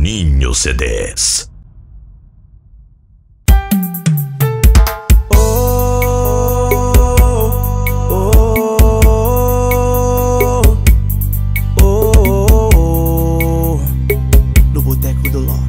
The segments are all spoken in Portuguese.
Ninho CDs. No Boteco do Love.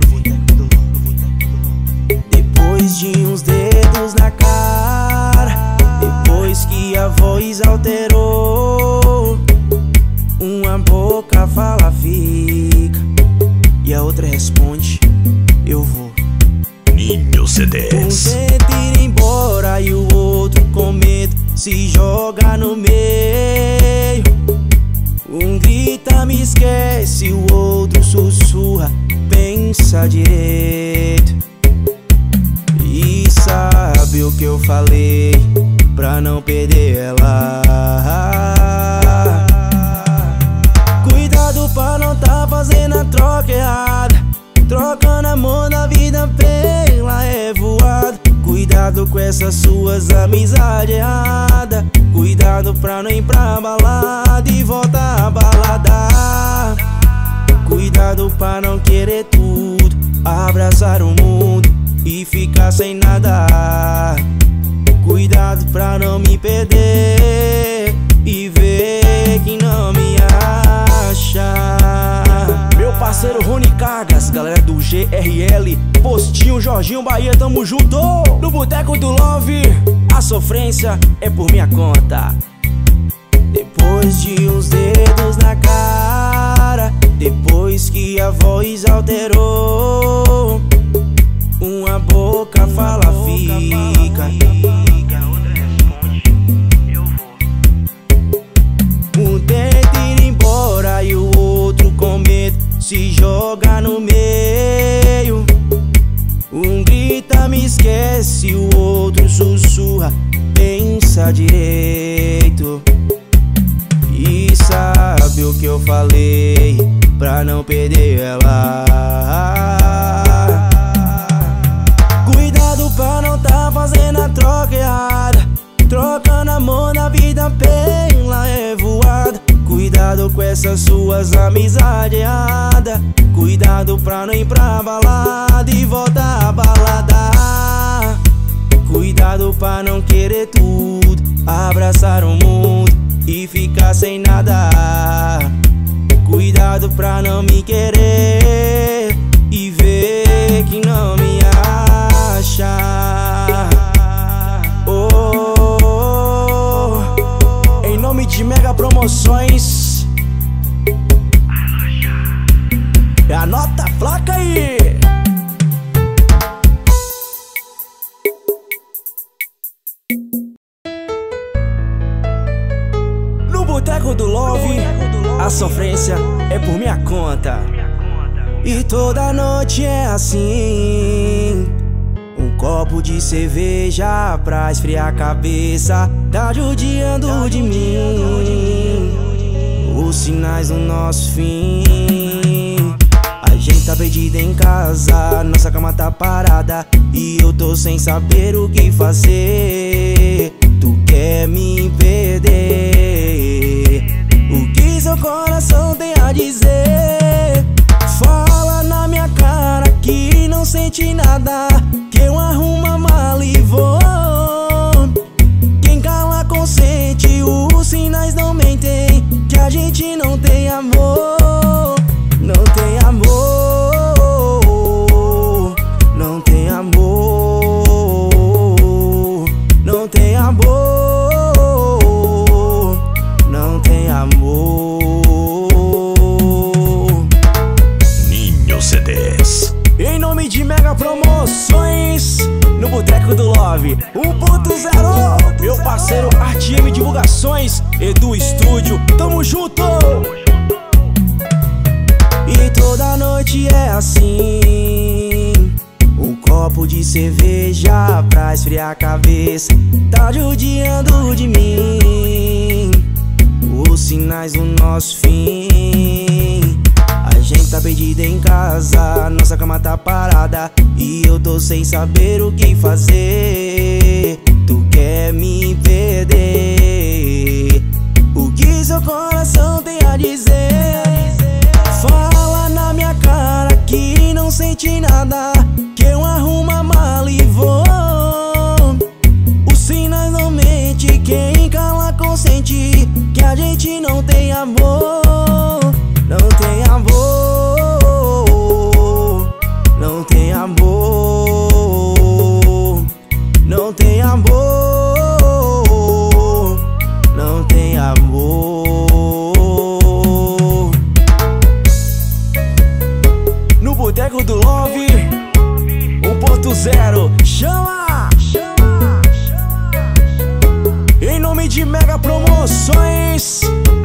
Depois de uns dedos na cara, depois que a voz alterou, uma boca fala fica e a outra responde eu vou. Ninho CDs. Um tenta ir embora e o outro com medo se joga no meio. Um grita me esquece, o outro sussurra pensa direito. E sabe o que eu falei pra não perder ela? Cuidado pra não tá fazendo a troca errada, trocando amor da vida pela revoada. Cuidado com essas suas amizades erradas, cuidado pra não ir pra balada e voltar a balada. Cuidado pra não querer tudo, abraçar o mundo e ficar sem nada. Cuidado pra não me perder e ver que não me acha. Meu parceiro Rony Cargas, galera do GRL, Postinho, Jorginho, Bahia, tamo junto. No Boteco do Love, a sofrência é por minha conta. Depois de uns dedos na cara, depois que a voz alterou, uma boca fala fica, um tenta ir embora e o outro com medo se joga no meio. Um grita me esquece, o outro sussurra pensa direito. E sabe o que eu falei pra não perder ela? Cuidado pra não tá fazendo a troca errada, trocando amor na vida pela revoada. Cuidado com essas suas amizades erradas, cuidado pra não ir pra balada e voltar a balada. Cuidado pra não querer tudo, abraçar o mundo e ficar sem nada. Cuidado pra não me querer e ver que não me acha. Em nome de Mega Promoções, anota a placa aí. No Boteco do Love, a sofrência é por minha conta. E toda noite é assim, um copo de cerveja pra esfriar a cabeça, tá judiando de mim. Os sinais do nosso fim. A gente tá perdido em casa, nossa cama tá parada e eu tô sem saber o que fazer. Tu quer me perder? O que seu coração tem a dizer? Fala na minha cara que não sente nada, que eu arrumo a mala e vou. Quem cala consente, os sinais não mentem, que a gente não tem amor. Não tem amor, não tem amor, não tem amor, não tem amor. Ninho CDs. Em nome de Mega Promoções, no Boteco do Love 1.0, meu parceiro RTM Divulgações, Edu Estúdio, tamo junto. E toda noite é assim, um copo de cerveja pra esfriar a cabeça, tá judiando de mim. Os sinais do nosso fim. A gente tá perdido em casa, nossa cama tá parada e eu tô sem saber o que fazer. Tu quer me perder? O que seu coração tem a dizer? Fala na minha cara que garante nada, que eu arrumo a mala e vou. Os sinais não mente, quem cala consente que a gente não tem amor. Não tem amor, não tem amor, não tem amor, não tem amor. No Boteco do Love 1.0, chama! Em nome de Mega Promoções.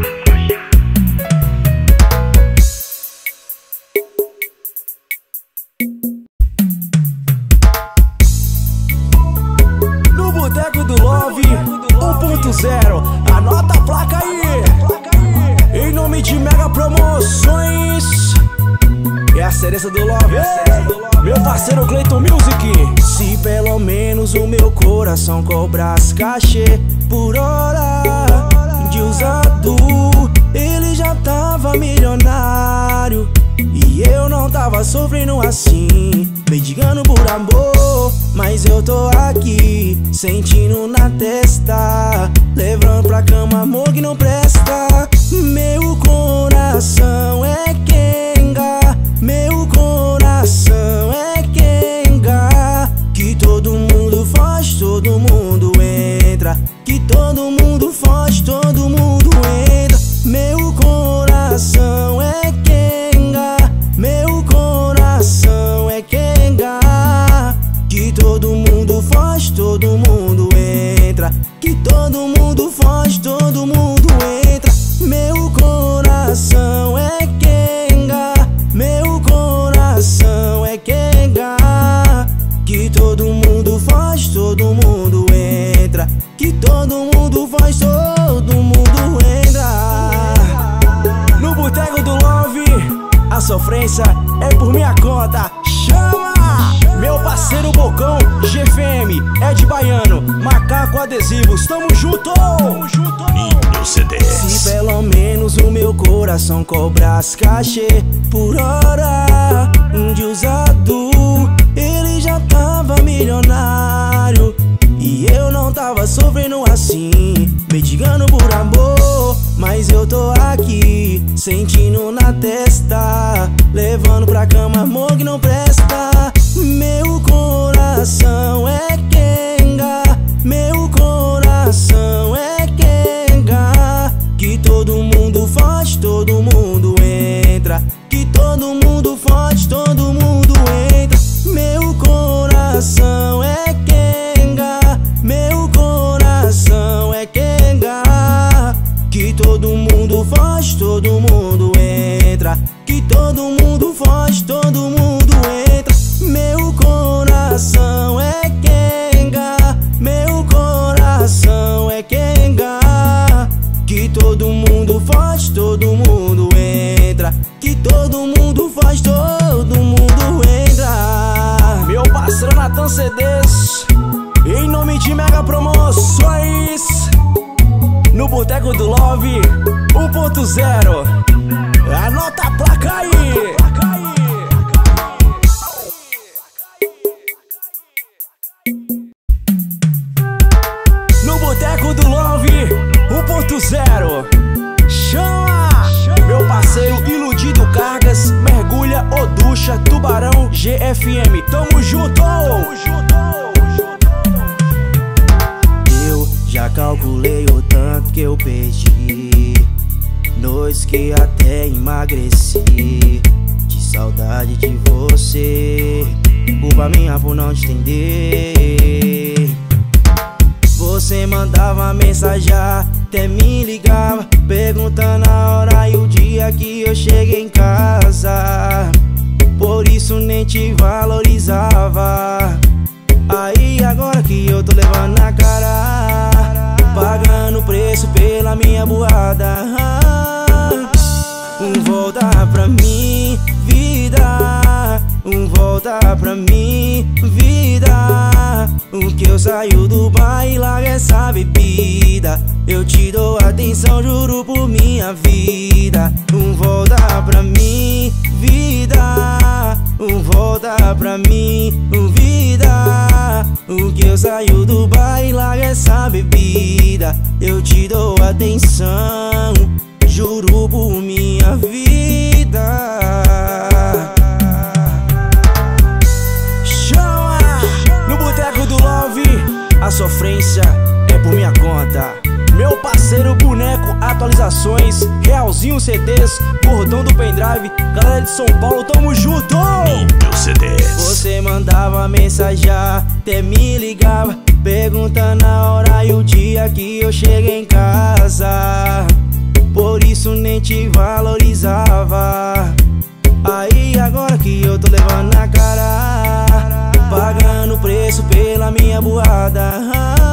No Boteco do Love 1.0, anota a placa aí. Em nome de Mega Promoções. É a cereça do Love, meu parceiro Clayton Music. Se pelo menos o meu coração cobrasse cachê por hora de usado, ele já tava milionário e eu não tava sofrendo assim, mendigando por amor. Mas eu tô aqui, sentindo na testa, levando pra cama amor que não presta. Meu coração é Kenga, meu coração é Kenga. Que todo mundo foge, todo mundo entra. Que todo mundo foge, todo mundo entra. Meu coração é Kenga, meu coração é Kenga. Que todo mundo foge, todo mundo entra. Que todo mundo foge, todo mundo entra. Meu coração é Kenga, meu coração é Kenga. Que todo mundo foge, todo mundo entra. Que todo mundo foge, todo mundo entra. No Boteco do Love, a sofrência é por minha conta. Chama! Meu parceiro Bocão, GFM, Ed Baiano, Macaco Adesivos, tamo junto! Ninho CDs. Se pelo menos o meu coração cobrasse cachê por hora de usado, ele já tava milionário e eu não tava sofrendo assim, mendigando por amor. Mas eu tô aqui, sentindo na testa, levando pra cama amor que não presta. Meu coração é Kenga, meu coração é Kenga. Que todo mundo foge, todo mundo entra. Que todo mundo foge, todo mundo entra. Meu coração é Kenga, meu coração é Kenga. Que todo mundo foge, todo mundo entra. Que todo mundo foge, todo mundo entra. Meu coração é Kenga, meu coração é Kenga. Que todo mundo foge, todo mundo entra. Que todo mundo foge, todo mundo entra. Meu parceiro Natan CDs, em nome de Mega Promoções. No Boteco do Love 1.0, anota a placa aí. No Boteco do Love 1.0, chama! Meu parceiro Iludido Cargas, Mergulha, Oducha, Tubarão, GFM, tamo junto! Eu já calculei o tanto que eu perdi, noites que até emagreci, de saudade de você, culpa minha por não te entender. Você mandava mensagem, até me ligava, perguntando a hora e o dia que eu cheguei em casa. Por isso nem te valorizava. Aí agora que eu tô levando na cara, pagando preço pela minha burrada. Volta pra mim, vida. Volta pra mim, vida. Que eu saio do bar e largo essa bebida. Eu te dou atenção, juro por minha vida. Volta pra mim, vida. volta pra mim, vida. O que eu saio do bar e larga essa bebida. Eu te dou atenção, juro por minha vida. Chama! No boteco do Love, a sofrência é por minha conta. Meu parceiro Boneco, atualizações, Realzinho CDs, Gordão do Pendrive, galera de São Paulo, tamo junto! Ninho CDs. Você mandava mensagem, até me ligava, perguntando a hora e o dia que eu cheguei em casa. Por isso nem te valorizava. Aí agora que eu tô levando na cara, pagando preço pela minha burrada.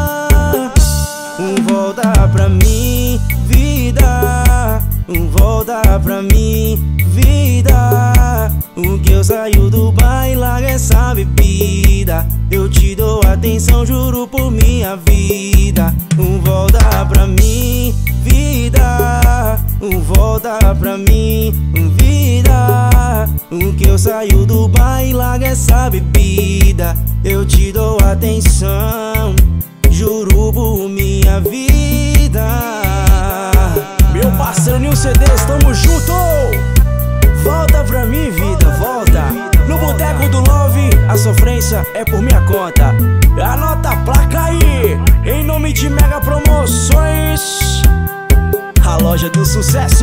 Volta pra mim, vida. Volta pra mim, vida. O que eu saio do bar e larga essa bebida. Eu te dou atenção, juro por minha vida. Volta pra mim, vida. Volta pra mim, vida. O que eu saio do bar e larga essa bebida. Eu te dou atenção, juro por minha vida. Meu parceiro Ninho CDs, tamo junto! Volta pra mim, vida, volta. No boteco do Love, a sofrência é por minha conta. Anota a placa aí, em nome de Mega Promoções, a loja do sucesso.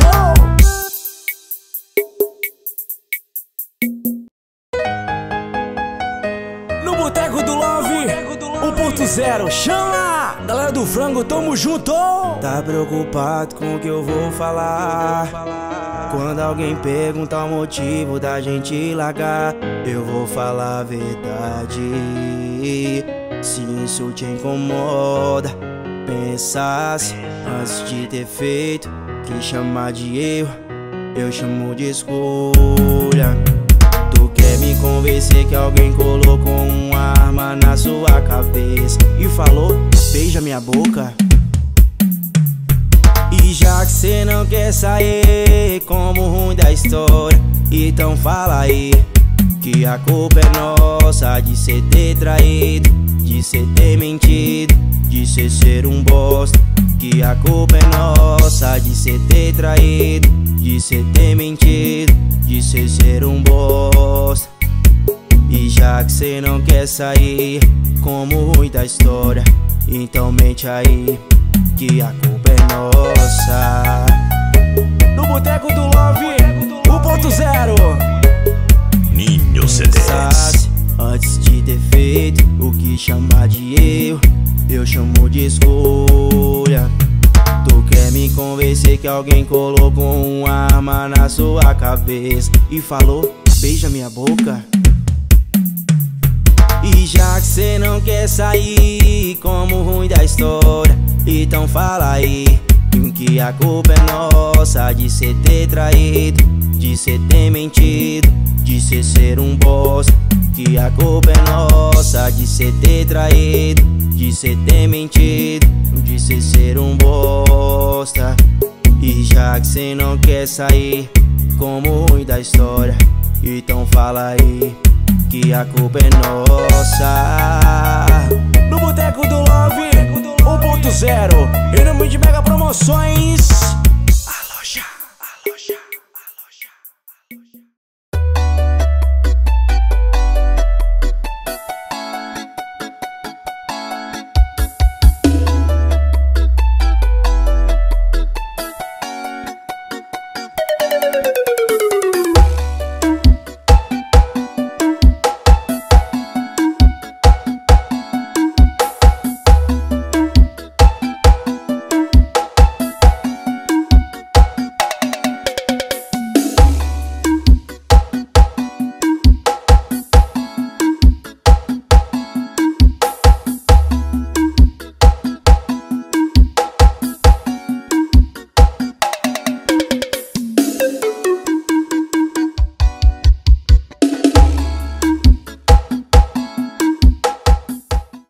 No boteco do Love 1.0, chama! Galera do Frango, tamo junto! Tá preocupado com o que eu vou falar? Quando alguém perguntar o motivo da gente largar, eu vou falar a verdade. Se isso te incomoda, pensasse antes de ter feito. Que chamar de erro, eu chamo de escolha. Tu quer me convencer que alguém colocou uma arma na sua cabeça e falou, beija minha boca. E já que cê não quer sair como ruim da história, então fala aí que a culpa é nossa de cê ter traído, de cê ter mentido, de cê ser um bosta. Que a culpa é nossa de cê ter traído, de cê ter mentido, de cê ser um bosta. E já que cê não quer sair como ruim da história, então mente aí que a culpa é nossa. No boteco do Love 1.0, Ninho CDs. antes de ter feito o que chamar de erro, eu chamo de escolha. Tu quer me convencer que alguém colocou uma arma na sua cabeça e falou, beija minha boca. E já que cê não quer sair como ruim da história, então fala aí que a culpa é nossa de cê ter traído, de cê ter mentido, de cê ser um bosta. Que a culpa é nossa de cê ter traído, de cê ter mentido, de cê ser um bosta. E já que cê não quer sair como ruim da história, então fala aí que a culpa é nossa. No boteco do Love 1.0, em nome de Mega Promoções,